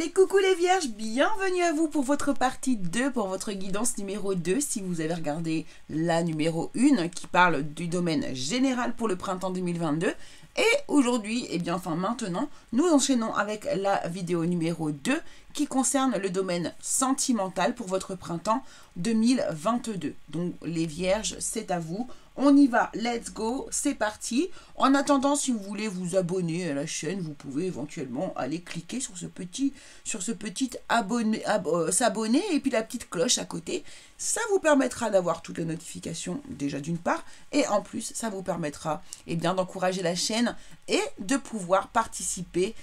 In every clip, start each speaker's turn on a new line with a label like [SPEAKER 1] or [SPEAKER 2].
[SPEAKER 1] Allez, coucou les vierges, bienvenue à vous pour votre partie 2, pour votre guidance numéro 2, si vous avez regardé la numéro 1 qui parle du domaine général pour le printemps 2022. Et aujourd'hui, maintenant, nous enchaînons avec la vidéo numéro 2 qui concerne le domaine sentimental pour votre printemps 2022. Donc les vierges, c'est à vous. On y va, let's go, c'est parti. En attendant, si vous voulez vous abonner à la chaîne, vous pouvez éventuellement aller cliquer sur ce petit s'abonner et puis la petite cloche à côté. Ça vous permettra d'avoir toutes les notifications déjà d'une part et en plus ça vous permettra d'encourager la chaîne et de pouvoir participer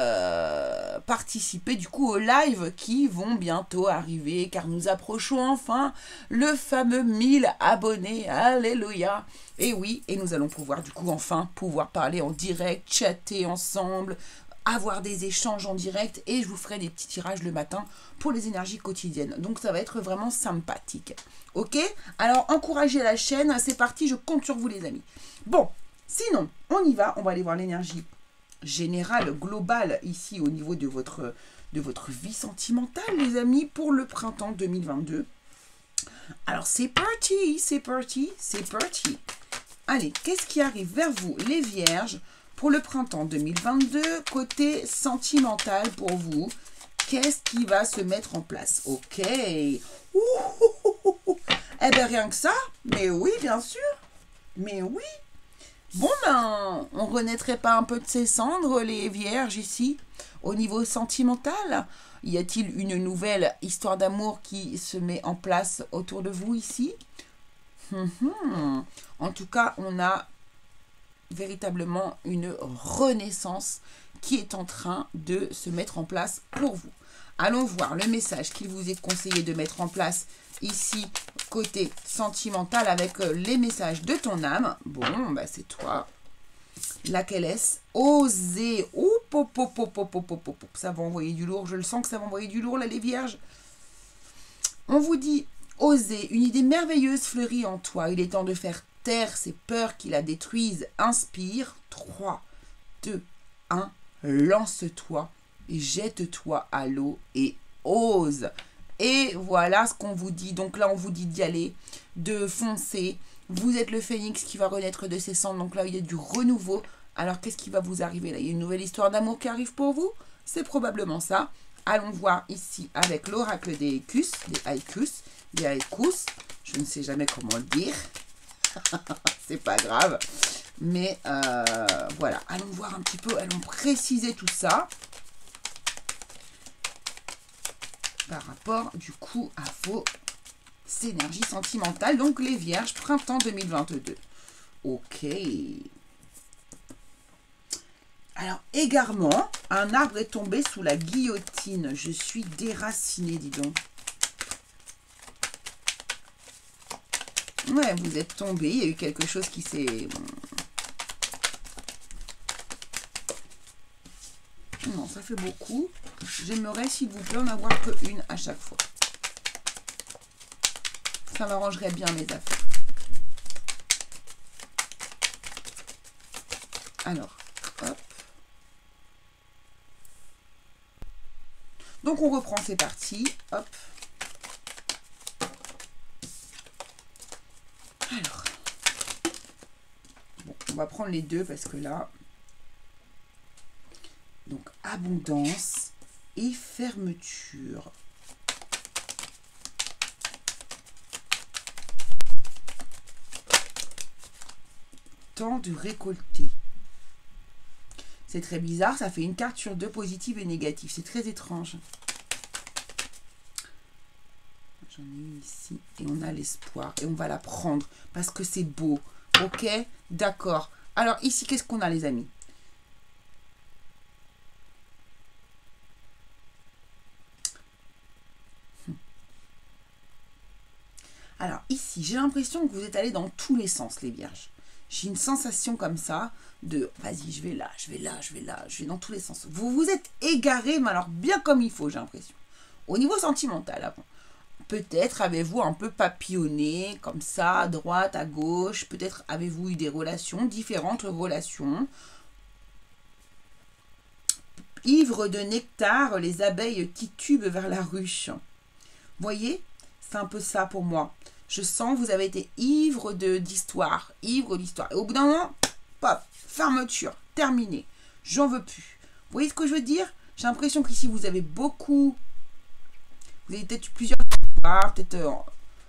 [SPEAKER 1] du coup aux lives qui vont bientôt arriver car nous approchons enfin le fameux 1000 abonnés, alléluia. Et oui, et nous allons pouvoir du coup enfin pouvoir parler en direct, chatter ensemble, avoir des échanges en direct et je vous ferai des petits tirages le matin pour les énergies quotidiennes. Donc ça va être vraiment sympathique. Ok? Alors encouragez la chaîne, c'est parti, je compte sur vous les amis. Bon, sinon, on y va, on va aller voir l'énergie générale, globale ici au niveau de votre vie sentimentale les amis pour le printemps 2022. Alors c'est parti, c'est parti, c'est parti. Allez, qu'est-ce qui arrive vers vous les vierges pour le printemps 2022, côté sentimental pour vous? Qu'est-ce qui va se mettre en place? Ok. Eh bien, rien que ça. Mais oui, bien sûr. Mais oui. Bon, ben, on renaîtrait pas un peu de ses cendres, les vierges, ici, au niveau sentimental? Y a-t-il une nouvelle histoire d'amour qui se met en place autour de vous, ici? En tout cas, on a véritablement une renaissance qui est en train de se mettre en place pour vous. Allons voir le message qu'il vous est conseillé de mettre en place ici, côté sentimental, avec les messages de ton âme. Bon, bah c'est toi. Laquelle est-ce? Oser. Ça va envoyer du lourd. Je le sens que ça va envoyer du lourd, là, les vierges. On vous dit, oser. Une idée merveilleuse fleurit en toi. Il est temps de faire taire ces peurs qui la détruisent. Inspire. 3, 2, 1. Lance-toi. Jette-toi à l'eau et ose. Et voilà ce qu'on vous dit. Donc là, on vous dit d'y aller, de foncer. Vous êtes le phénix qui va renaître de ses cendres. Donc là, il y a du renouveau. Alors, qu'est-ce qui va vous arriver là? Il y a une nouvelle histoire d'amour qui arrive pour vous? C'est probablement ça. Allons voir ici avec l'oracle des haïkus, des haïkus. Je ne sais jamais comment le dire. C'est pas grave. Mais voilà. Allons voir un petit peu. Allons préciser tout ça. Par rapport du coup à vos énergies sentimentales, donc les vierges, printemps 2022. Ok. Alors, égarement, un arbre est tombé sous la guillotine. Je suis déracinée, dis donc. Ouais, vous êtes tombé, il y a eu quelque chose qui s'est... Non, ça fait beaucoup. J'aimerais, s'il vous plaît, en avoir qu'une à chaque fois. Ça m'arrangerait bien mes affaires. Alors, hop. Donc, on reprend, c'est parti. Hop. Alors. Bon, on va prendre les deux parce que là... Donc, abondance et fermeture. Temps de récolter. C'est très bizarre, ça fait une carte sur deux, positive et négative. C'est très étrange. J'en ai une ici et on a l'espoir. Et on va la prendre parce que c'est beau. Ok? D'accord. Alors ici, qu'est-ce qu'on a les amis? Alors ici, j'ai l'impression que vous êtes allés dans tous les sens, les vierges. J'ai une sensation comme ça de, vas-y, je vais là, je vais là, je vais là, je vais dans tous les sens. Vous vous êtes égarés, mais alors bien comme il faut, j'ai l'impression. Au niveau sentimental, peut-être avez-vous un peu papillonné, comme ça, à droite, à gauche. Peut-être avez-vous eu des relations, différentes relations. Ivres de nectar, les abeilles titubent vers la ruche. Voyez, c'est un peu ça pour moi. Je sens que vous avez été ivre d'histoire, ivre d'histoire. Et au bout d'un moment, pop, fermeture, terminé. J'en veux plus. Vous voyez ce que je veux dire? J'ai l'impression qu'ici, vous avez beaucoup... Vous avez peut-être plusieurs histoires, peut-être...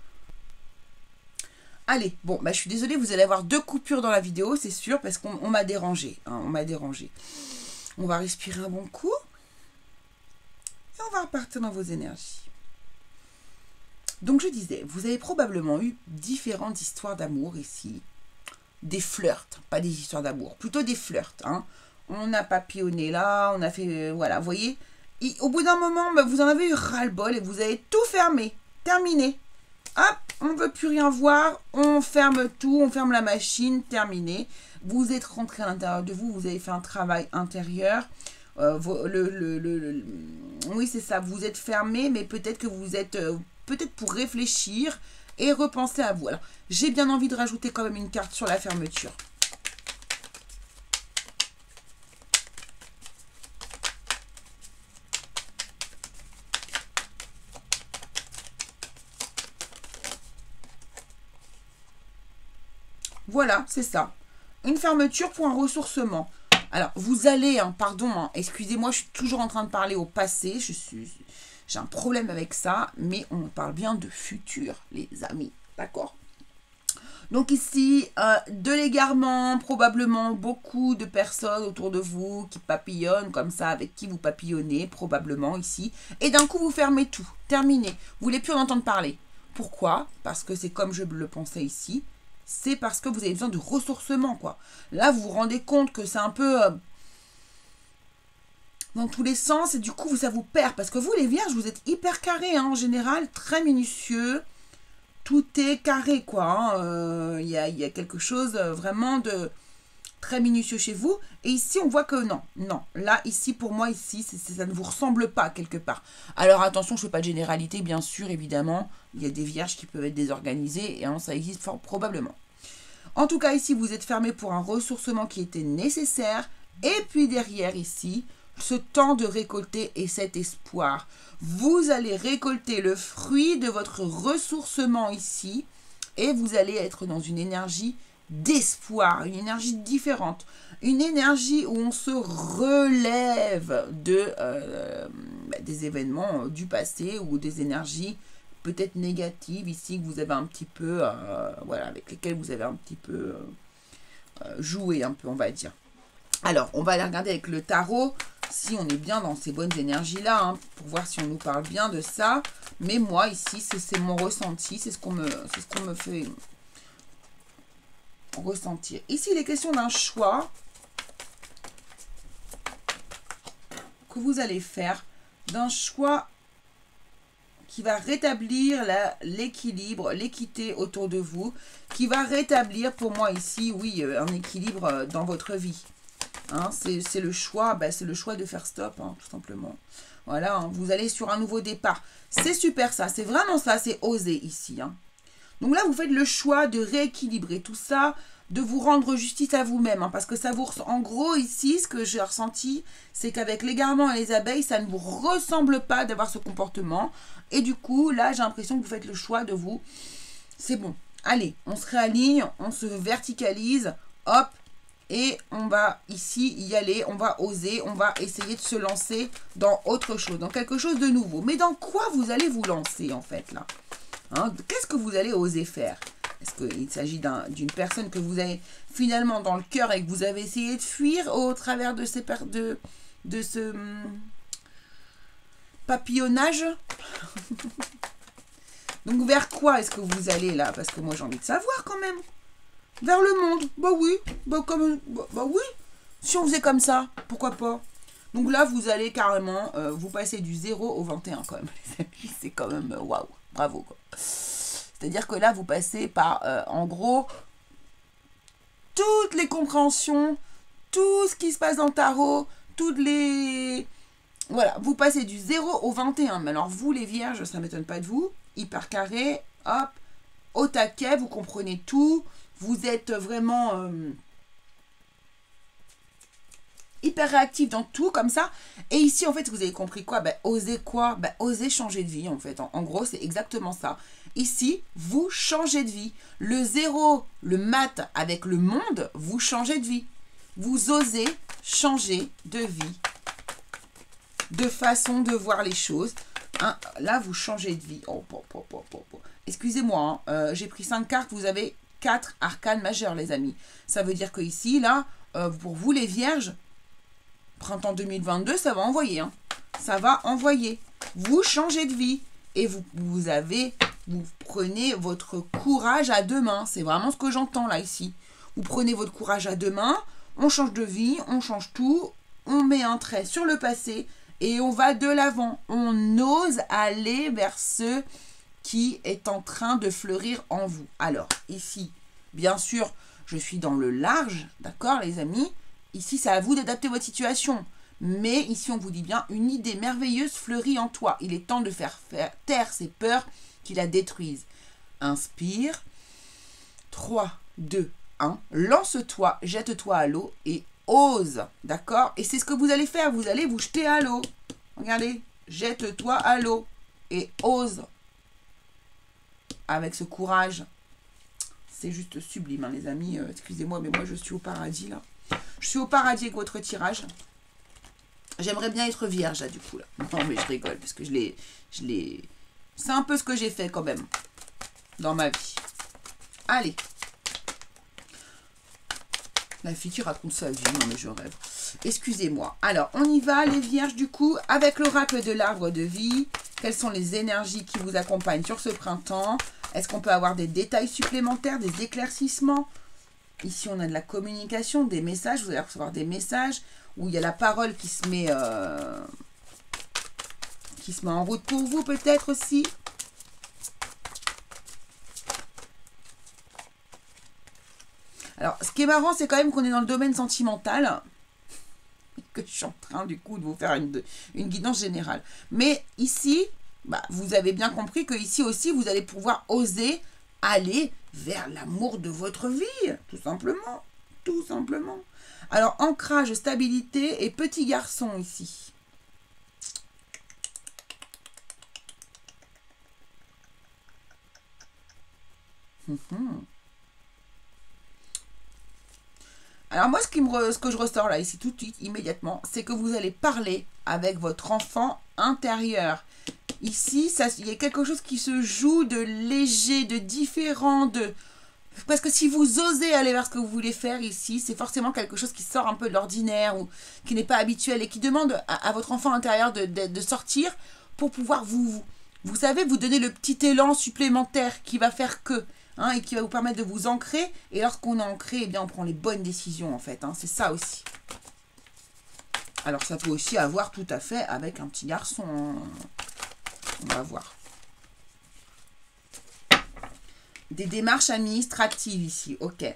[SPEAKER 1] Allez, bon, bah, je suis désolée, vous allez avoir 2 coupures dans la vidéo, c'est sûr, parce qu'on m'a dérangé. Hein, on m'a dérangé. On va respirer un bon coup. Et on va repartir dans vos énergies. Donc, je disais, vous avez probablement eu différentes histoires d'amour ici. Des flirts, pas des histoires d'amour, plutôt des flirts. Hein. On a papillonné là, on a fait... voilà, vous voyez. Et au bout d'un moment, bah, vous en avez eu ras-le-bol et vous avez tout fermé. Terminé. Hop, on ne veut plus rien voir, on ferme tout, on ferme la machine, terminé. Vous êtes rentré à l'intérieur de vous, vous avez fait un travail intérieur. Oui, c'est ça, vous êtes fermé, mais peut-être que vous êtes... peut-être pour réfléchir et repenser à vous. Alors, j'ai bien envie de rajouter quand même une carte sur la fermeture. Voilà, c'est ça. Une fermeture pour un ressourcement. Alors, vous allez, hein, pardon, hein, excusez-moi, je suis toujours en train de parler au passé. J'ai un problème avec ça, mais on parle bien de futur, les amis. D'accord? Donc ici, de l'égarement, probablement beaucoup de personnes autour de vous qui papillonnent comme ça, avec qui vous papillonnez, probablement ici. Et d'un coup, vous fermez tout. Terminé. Vous voulez plus en entendre parler. Pourquoi? Parce que c'est comme je le pensais ici. C'est parce que vous avez besoin de ressourcement, quoi. Là, vous vous rendez compte que c'est un peu... dans tous les sens, et du coup, ça vous perd. Parce que vous, les vierges, vous êtes hyper carrés, hein, en général, très minutieux. Tout est carré, quoi. Hein. Y a quelque chose vraiment de très minutieux chez vous. Et ici, on voit que non. Là, ici, pour moi, ici, ça ne vous ressemble pas, quelque part. Alors, attention, je ne fais pas de généralité, bien sûr, évidemment. Il y a des vierges qui peuvent être désorganisées, et ça existe fort probablement. En tout cas, ici, vous êtes fermé pour un ressourcement qui était nécessaire. Et puis, derrière, ici, ce temps de récolter et cet espoir. Vous allez récolter le fruit de votre ressourcement ici et vous allez être dans une énergie d'espoir, une énergie différente, une énergie où on se relève des événements du passé ou des énergies peut-être négatives ici que vous avez un petit peu, voilà, avec lesquelles vous avez un petit peu joué un peu, on va dire. Alors, on va aller regarder avec le tarot si on est bien dans ces bonnes énergies-là, hein, pour voir si on nous parle bien de ça. Mais moi, ici, c'est mon ressenti, c'est ce qu'on me fait ressentir. Ici, il est question d'un choix que vous allez faire, d'un choix qui va rétablir l'équilibre, l'équité autour de vous, qui va rétablir pour moi ici, oui, un équilibre dans votre vie. Hein, c'est le choix, c'est le choix de faire stop, hein, tout simplement. Voilà, hein, vous allez sur un nouveau départ. C'est super ça, c'est vraiment ça, c'est oser ici. Hein. Donc là, vous faites le choix de rééquilibrer tout ça, de vous rendre justice à vous-même. Hein, parce que ça vous... En gros, ici, ce que j'ai ressenti, c'est qu'avec l'égarement et les abeilles, ça ne vous ressemble pas d'avoir ce comportement. Et du coup, là, j'ai l'impression que vous faites le choix de vous. C'est bon. Allez, on se réaligne, on se verticalise. Hop. Et on va ici y aller, on va oser, on va essayer de se lancer dans autre chose, dans quelque chose de nouveau. Mais dans quoi vous allez vous lancer en fait là, hein? Qu'est-ce que vous allez oser faire? Est-ce qu'il s'agit d'une personne que vous avez finalement dans le cœur et que vous avez essayé de fuir au travers de ce papillonnage? Donc vers quoi est-ce que vous allez là? Parce que moi j'ai envie de savoir quand même. Vers le monde, bah oui, bah oui, si on faisait comme ça, pourquoi pas. Donc là, vous allez carrément, vous passez du 0 au 21 quand même, les amis, c'est quand même, waouh, bravo quoi. C'est-à-dire que là, vous passez par, en gros, toutes les compréhensions, tout ce qui se passe dans le tarot, toutes les... Voilà, vous passez du 0 au 21. Mais alors vous, les vierges, ça ne m'étonne pas de vous, hyper carré, hop, au taquet, vous comprenez tout. Vous êtes vraiment hyper réactif dans tout comme ça. Et ici, en fait, vous avez compris quoi? Oser quoi? Oser changer de vie, en fait. En gros, c'est exactement ça. Ici, vous changez de vie. Le zéro, le mat avec le monde, vous changez de vie. Vous osez changer de vie, de façon de voir les choses. Hein, là, vous changez de vie. Excusez-moi, hein, j'ai pris 5 cartes, vous avez 4 arcanes majeures, les amis. Ça veut dire que ici, là, pour vous, les vierges, printemps 2022, ça va envoyer. Hein. Ça va envoyer. Vous changez de vie. Et vous prenez votre courage à deux mains. C'est vraiment ce que j'entends là, ici. Vous prenez votre courage à deux mains, on change de vie, on change tout, on met un trait sur le passé et on va de l'avant. On ose aller vers ce qui est en train de fleurir en vous. Alors, ici, bien sûr, je suis dans le large, d'accord les amis? Ici, c'est à vous d'adapter votre situation. Mais ici, on vous dit bien, une idée merveilleuse fleurit en toi. Il est temps de faire taire ces peurs qui la détruisent. Inspire. 3, 2, 1. Lance-toi, jette-toi à l'eau et ose. D'accord? Et c'est ce que vous allez faire. Vous allez vous jeter à l'eau. Regardez. Jette-toi à l'eau et ose. Avec ce courage. C'est juste sublime, hein, les amis. Excusez-moi, mais moi, je suis au paradis, là. Je suis au paradis avec votre tirage. J'aimerais bien être vierge, là, du coup, là. Non, mais je rigole, parce que je l'ai... C'est un peu ce que j'ai fait, quand même, dans ma vie. Allez. La fille qui raconte sa vie, non, mais je rêve. Excusez-moi. Alors, on y va, les vierges, du coup, avec l'oracle de l'arbre de vie. Quelles sont les énergies qui vous accompagnent sur ce printemps? Est-ce qu'on peut avoir des détails supplémentaires, des éclaircissements? Ici, on a de la communication, des messages. Vous allez recevoir des messages où il y a la parole qui se met en route pour vous, peut-être aussi. Alors, ce qui est marrant, c'est quand même qu'on est dans le domaine sentimental. Que je suis en train, du coup, de vous faire une guidance générale. Mais ici, vous avez bien compris que ici aussi, vous allez pouvoir oser aller vers l'amour de votre vie. Tout simplement. Tout simplement. Alors, ancrage, stabilité et petit garçon ici. Alors moi, ce que je ressors là, ici, tout de suite, immédiatement, c'est que vous allez parler avec votre enfant intérieur. Ici, il y a quelque chose qui se joue de léger, de différent, parce que si vous osez aller vers ce que vous voulez faire ici, c'est forcément quelque chose qui sort un peu de l'ordinaire ou qui n'est pas habituel et qui demande à votre enfant intérieur de sortir pour pouvoir vous savez, vous donner le petit élan supplémentaire qui va faire que, hein, et qui va vous permettre de vous ancrer. Et lorsqu'on est ancré, eh bien, on prend les bonnes décisions en fait. Hein, c'est ça aussi. Alors ça peut aussi avoir tout à fait avec un petit garçon. On va voir. Des démarches administratives ici, ok.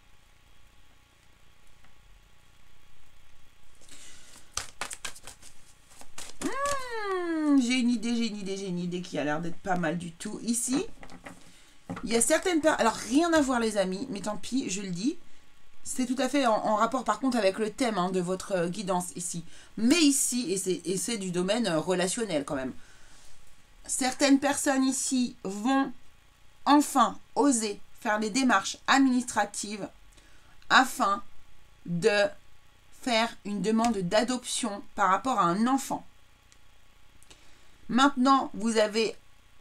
[SPEAKER 1] J'ai une idée qui a l'air d'être pas mal du tout. Ici, il y a certaines personnes... Alors, rien à voir les amis, mais tant pis, je le dis. C'est tout à fait en rapport par contre avec le thème, hein, de votre guidance ici. Mais ici, et c'est du domaine relationnel quand même. Certaines personnes ici vont enfin oser faire les démarches administratives afin de faire une demande d'adoption par rapport à un enfant. Maintenant, vous avez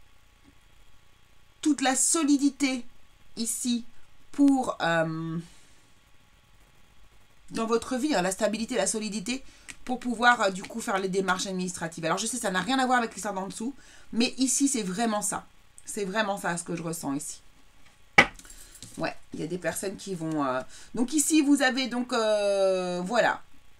[SPEAKER 1] toute la solidité ici pour dans votre vie, hein, la stabilité, la solidité pour pouvoir du coup faire les démarches administratives. Alors je sais, ça n'a rien à voir avec l'histoire d'en dessous, mais ici c'est vraiment ça. C'est vraiment ça ce que je ressens ici. Ouais, il y a des personnes qui vont... Donc ici, vous avez donc... voilà.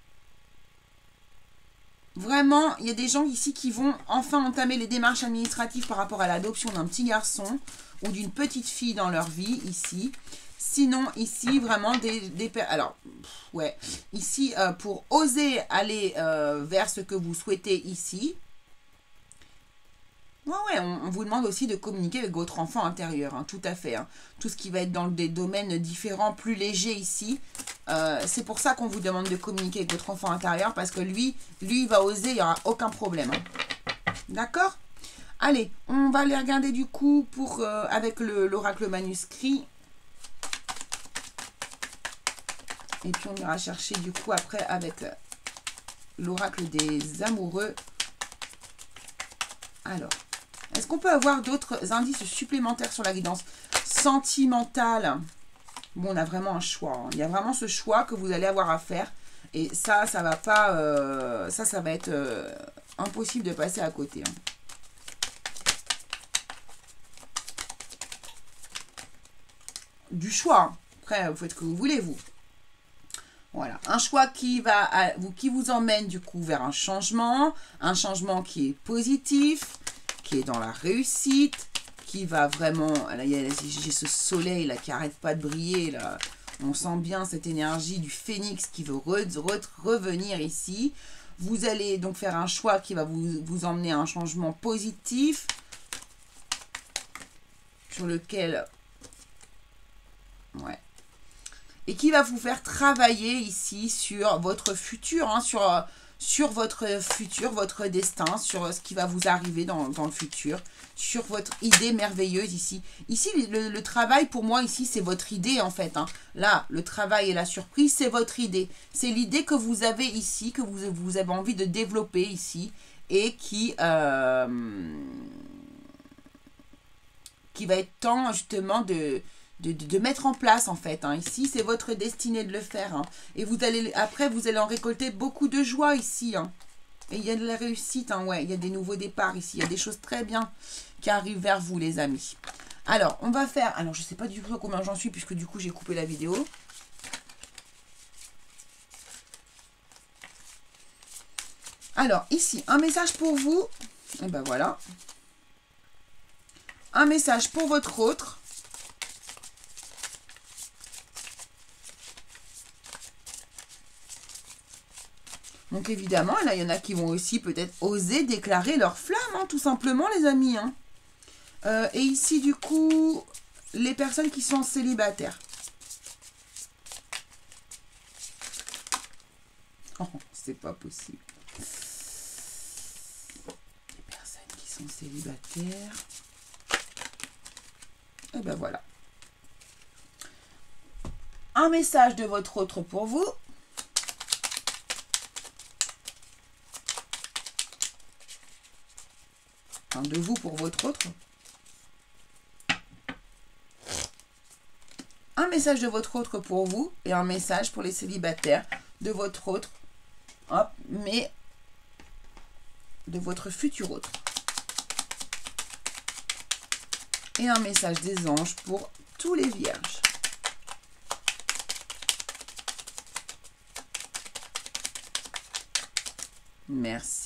[SPEAKER 1] Vraiment, il y a des gens ici qui vont enfin entamer les démarches administratives par rapport à l'adoption d'un petit garçon ou d'une petite fille dans leur vie, ici. Sinon, ici, vraiment, alors, ouais, ici, pour oser aller vers ce que vous souhaitez ici, ouais, on vous demande aussi de communiquer avec votre enfant intérieur, hein, tout à fait. Hein. Tout ce qui va être dans des domaines différents, plus légers ici, C'est pour ça qu'on vous demande de communiquer avec votre enfant intérieur, parce que lui, il va oser, il n'y aura aucun problème. Hein. D'accord? Allez, on va aller regarder du coup pour, avec l'oracle manuscrit. Et puis on ira chercher du coup après avec l'oracle des amoureux. Alors, est-ce qu'on peut avoir d'autres indices supplémentaires sur la guidance sentimentale? Bon, on a vraiment un choix. Hein. Il y a vraiment ce choix que vous allez avoir à faire. Et ça va pas... ça va être impossible de passer à côté. Hein. Du choix. Après, vous faites ce que vous voulez, vous. Voilà. Un choix qui vous emmène, du coup, vers un changement qui est positif, qui est dans la réussite, qui va vraiment... Là, j'ai ce soleil là qui n'arrête pas de briller. Là. On sent bien cette énergie du phénix qui veut revenir ici. Vous allez donc faire un choix qui va vous emmener à un changement positif sur lequel... Ouais. Et qui va vous faire travailler ici sur votre futur, hein, sur votre futur, votre destin, sur ce qui va vous arriver dans le futur, sur votre idée merveilleuse ici. Ici, le travail, pour moi, ici, c'est votre idée, en fait. Hein. Là, le travail et la surprise, c'est votre idée. C'est l'idée que vous avez ici, que vous avez envie de développer ici, et qui va être temps, justement, de mettre en place, en fait. Hein. Ici, c'est votre destinée de le faire. Hein. Et après, vous allez en récolter beaucoup de joie ici. Hein. Et il y a de la réussite. Hein. Ouais, il y a des nouveaux départs ici. Il y a des choses très bien qui arrivent vers vous, les amis. Alors, on va faire... Alors, je ne sais pas du tout combien j'en suis, puisque du coup, j'ai coupé la vidéo. Alors, ici, un message pour vous. Et ben voilà. Un message pour votre autre. Donc évidemment, là, il y en a qui vont aussi peut-être oser déclarer leur flamme, hein, tout simplement, les amis. Hein. Et ici, du coup, les personnes qui sont célibataires. Oh, c'est pas possible. Les personnes qui sont célibataires. Et ben voilà. Un message de votre autre pour vous. De vous pour votre autre. Un message de votre autre pour vous et un message pour les célibataires de votre autre. Hop, mais de votre futur autre. Et un message des anges pour tous les vierges. Merci.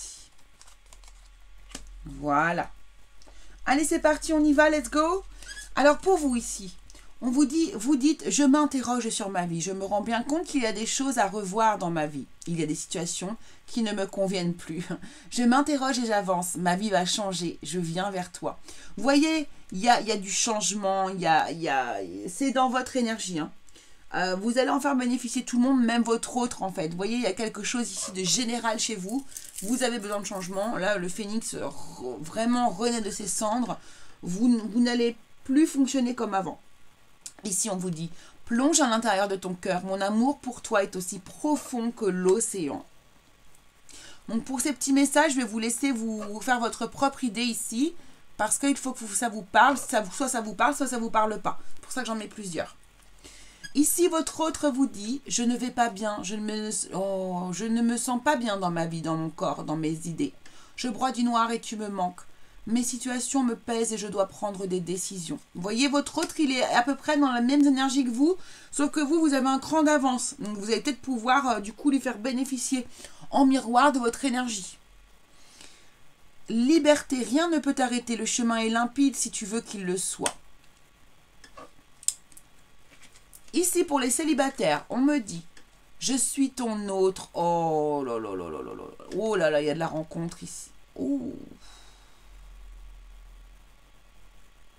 [SPEAKER 1] Voilà. Allez, c'est parti, on y va, let's go. Alors, pour vous ici, vous dites, je m'interroge sur ma vie. Je me rends bien compte qu'il y a des choses à revoir dans ma vie. Il y a des situations qui ne me conviennent plus. Je m'interroge et j'avance. Ma vie va changer. Je viens vers toi. Vous voyez, il y a du changement. C'est dans votre énergie. Hein. Vous allez en faire bénéficier tout le monde, même votre autre, en fait. Vous voyez, il y a quelque chose ici de général chez vous. Vous avez besoin de changement. Là, le phénix vraiment renaît de ses cendres. Vous n'allez plus fonctionner comme avant. Ici, on vous dit, plonge à l'intérieur de ton cœur. Mon amour pour toi est aussi profond que l'océan. Donc, pour ces petits messages, je vais vous laisser vous faire votre propre idée ici. Parce qu'il faut que ça vous parle. Soit ça vous parle, soit ça ne vous parle pas. C'est pour ça que j'en mets plusieurs. Ici, votre autre vous dit, je ne vais pas bien, je ne me sens pas bien dans ma vie, dans mon corps, dans mes idées. Je broie du noir et tu me manques. Mes situations me pèsent et je dois prendre des décisions. Vous voyez, votre autre, il est à peu près dans la même énergie que vous, sauf que vous avez un cran d'avance. Donc, vous allez peut-être pouvoir, du coup, lui faire bénéficier en miroir de votre énergie. Liberté, rien ne peut t'arrêter. Le chemin est limpide si tu veux qu'il le soit. Ici, pour les célibataires, on me dit, je suis ton autre. Oh là là là là là là. Oh là là, il y a de la rencontre ici. Oh.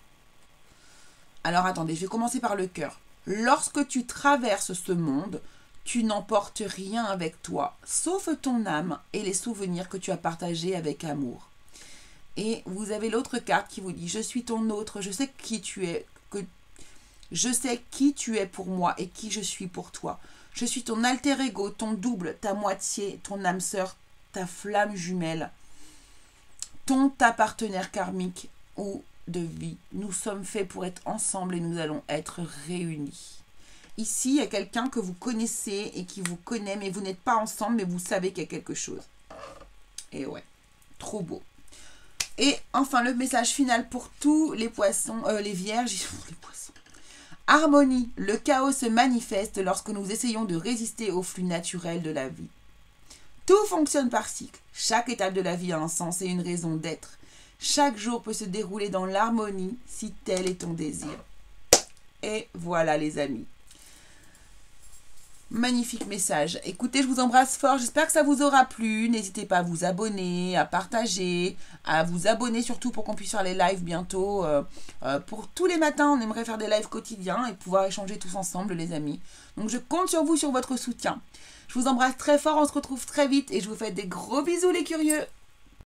[SPEAKER 1] Alors, attendez, je vais commencer par le cœur. Lorsque tu traverses ce monde, Tu n'emportes rien avec toi, sauf ton âme et les souvenirs que tu as partagés avec amour. Et vous avez l'autre carte qui vous dit, je suis ton autre, je sais qui tu es, je sais qui tu es pour moi et qui je suis pour toi. Je suis ton alter ego, ton double, ta moitié, ton âme sœur, ta flamme jumelle, ta partenaire karmique ou de vie. Nous sommes faits pour être ensemble et nous allons être réunis. Ici, il y a quelqu'un que vous connaissez et qui vous connaît, mais vous n'êtes pas ensemble, mais vous savez qu'il y a quelque chose. Et ouais, trop beau. Et enfin, le message final pour tous les poissons, les vierges, les poissons. Harmonie, le chaos se manifeste lorsque nous essayons de résister au flux naturel de la vie. Tout fonctionne par cycle. Chaque étape de la vie a un sens et une raison d'être. Chaque jour peut se dérouler dans l'harmonie si tel est ton désir. Et voilà les amis. Magnifique message. Écoutez, je vous embrasse fort. J'espère que ça vous aura plu. N'hésitez pas à vous abonner, à partager, à vous abonner surtout pour qu'on puisse faire les lives bientôt. Pour tous les matins, on aimerait faire des lives quotidiens et pouvoir échanger tous ensemble, les amis. Donc, je compte sur vous, sur votre soutien. Je vous embrasse très fort. On se retrouve très vite et je vous fais des gros bisous, les curieux.